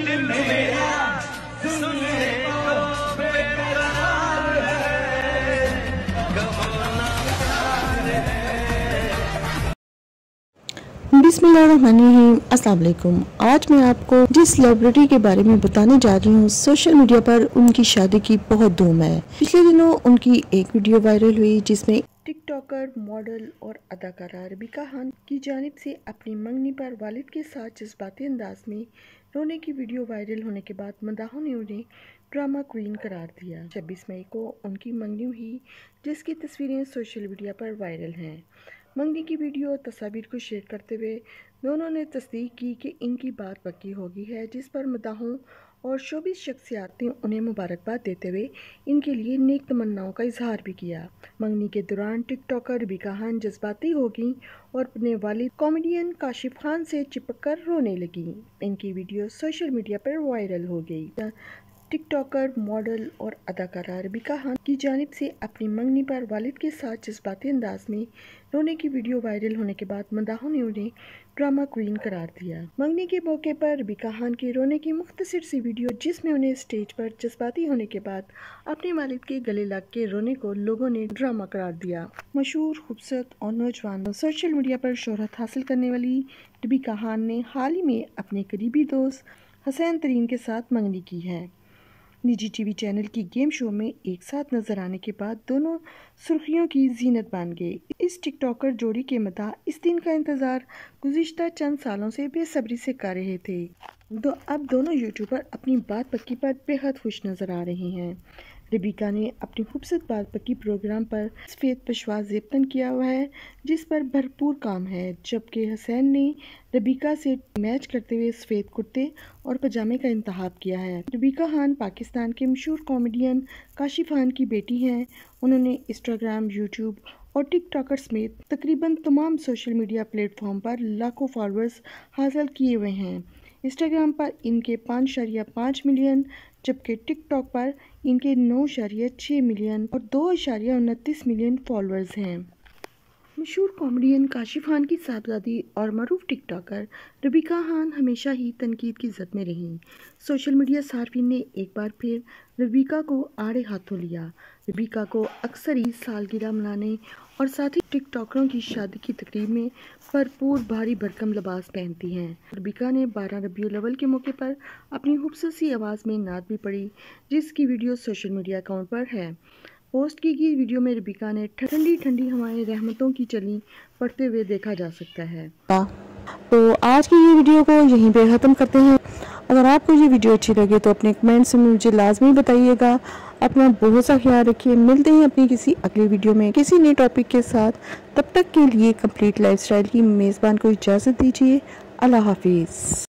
दिल मेरा सुन ले तो बेकरार है, कहो ना प्यार है। बिस्मिल्लाहिर्रहमानिर्रहीम, अस्सलाम वालेकुम। आज मैं आपको जिस सेलिब्रिटी के बारे में बताने जा रही हूँ, सोशल मीडिया पर उनकी शादी की बहुत धूम है। पिछले दिनों उनकी एक वीडियो वायरल हुई जिसमें टिकटॉकर, मॉडल और अदाकारा रबीका खान की जानिब से अपनी मंगनी पर वालिद के साथ जज्बाती अंदाज में रोने की वीडियो वायरल होने के बाद मदाहों ने उन्हें ड्रामा क्वीन करार दिया। 26 मई को उनकी मंगनी हुई, जिसकी तस्वीरें सोशल मीडिया पर वायरल हैं। मंगनी की वीडियो और तस्वीर को शेयर करते हुए दोनों ने तस्दीक की कि इनकी बात पक्की हो गई है, जिस पर मदाहों और शोबिज़ शख्सियात ने उन्हें मुबारकबाद देते हुए इनके लिए नेक तमन्नाओं का इजहार भी किया। मंगनी के दौरान टिकटॉकर रबीका खान जज्बाती हो गई और अपने वालिद कॉमेडियन काशिफ खान से चिपक कर रोने लगी। इनकी वीडियो सोशल मीडिया पर वायरल हो गई। टिकटॉकर, मॉडल और अदाकारा रबीका खान की जानिब से अपनी मंगनी पर वालिद के साथ जज्बाती अंदाज में रोने की वीडियो वायरल होने के बाद मदाहों ने उन्हें ड्रामा क्वीन करार दिया। मंगनी के मौके पर रबीका खान की रोने की मुख्तसर सी वीडियो, जिसमें उन्हें स्टेज पर जज्बाती होने के बाद अपने वालिद के गले लग के रोने को लोगों ने ड्रामा करार दिया। मशहूर, खूबसूरत और नौजवान सोशल मीडिया पर शोहरत हासिल करने वाली रबीका खान ने हाल ही में अपने करीबी दोस्त हसैन तरीन के साथ मंगनी की है। निजी टीवी चैनल की गेम शो में एक साथ नजर आने के बाद दोनों सुर्खियों की जीनत बन गए। इस टिकटॉकर जोड़ी के मदा इस दिन का इंतजार गुज़िश्ता चंद सालों से बेसब्री से कर रहे थे। अब दोनों यूट्यूबर अपनी बात पक्की पर बेहद खुश नजर आ रहे हैं। रबीका ने अपनी खूबसूरत बात पक्की प्रोग्राम पर सफ़ेद पशवाज ज़ेबतन किया हुआ है, जिस पर भरपूर काम है, जबकि हसैन ने रबीका से मैच करते हुए सफ़ेद कुर्ते और पजामे का इंतखाब किया है। रबीका खान पाकिस्तान के मशहूर कॉमेडियन काशिफ खान की बेटी हैं। उन्होंने इंस्टाग्राम, यूट्यूब और टिकटॉकर समेत तकरीबन तमाम सोशल मीडिया प्लेटफॉर्म पर लाखों फॉलोअर्स हासिल किए हुए हैं। इंस्टाग्राम पर इनके 5.5 मिलियन, जबकि टिकटॉक पर इनके 9.6 मिलियन और 2.29 मिलियन फॉलोअर्स हैं। मशहूर कॉमेडियन काशिफ खान की साहबजादी और मरूफ टिकटॉकर रबीका खान हमेशा ही तनकीद की जद में रहीं। सोशल मीडिया सार्फिन ने एक बार फिर रबीका को आड़े हाथों लिया। रबीका को अक्सर ही सालगिरह मनाने और साथ ही टिकटॉकरों की शादी की तकरीब में भरपूर भारी भरकम लिबास पहनती हैं। रबीका ने 12 रबीउल अव्वल के मौके पर अपनी खूबसूरत सी आवाज़ में नात भी पढ़ी, जिसकी वीडियो सोशल मीडिया अकाउंट पर है। पोस्ट की गई वीडियो में रबीका ने ठंडी ठंडी हवाएं रहमतों की चली पढ़ते हुए देखा जा सकता है। तो आज की ये वीडियो को यहीं पे ख़त्म करते हैं। अगर आपको ये वीडियो अच्छी लगे तो अपने कमेंट्स में मुझे लाजमी बताइएगा। अपना बहुत सा ख्याल रखिए। मिलते हैं अपनी किसी अगली वीडियो में किसी नए टॉपिक के साथ। तब तक के लिए कंप्लीट लाइफस्टाइल की मेज़बान को इजाज़त दीजिए। अल्लाह हाफिज़।